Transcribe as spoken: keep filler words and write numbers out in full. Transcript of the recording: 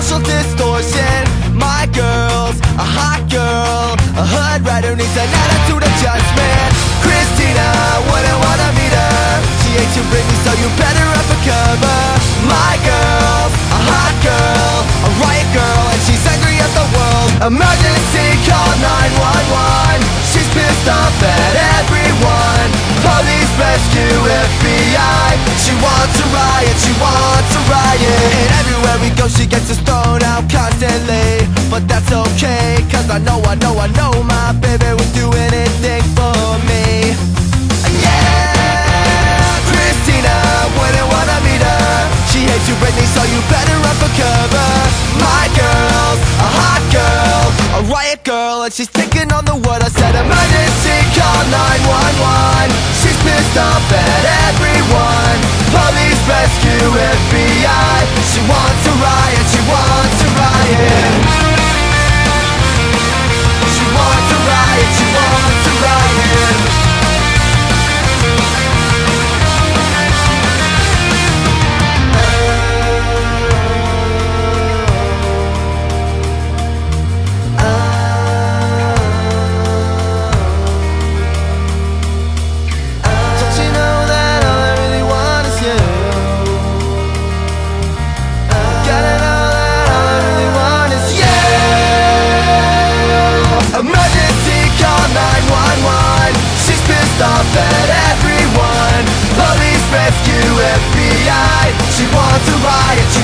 social distortion. My girl's a hot girl, a hood rat who needs an attitude adjustment. Christina, wouldn't wanna meet her. She hates you, Britney, so you better up a cover. My girl's a hot girl, a riot girl, and she's angry at the world. Emergency, call nine one one. She's pissed off at everyone. Police, rescue, F B I. She wants a riot, she wants a riot. And everywhere we go she gets us thrown out constantly. But that's okay, cause I know, I know, I know my baby would do anything for me. Yeah, Christina, wouldn't wanna meet her. She hates you, Britney, so you better run for cover. My girl's a hot girl, a riot girl, and she's thinking on the word. I said emergency, call nine one one. She's pissed off at everyone. Police, rescue, F B I. She wants a riot, she wants a riot. She wants a riot, she wants a riot. Stop at everyone. Police, rescue, F B I. She wants a riot. She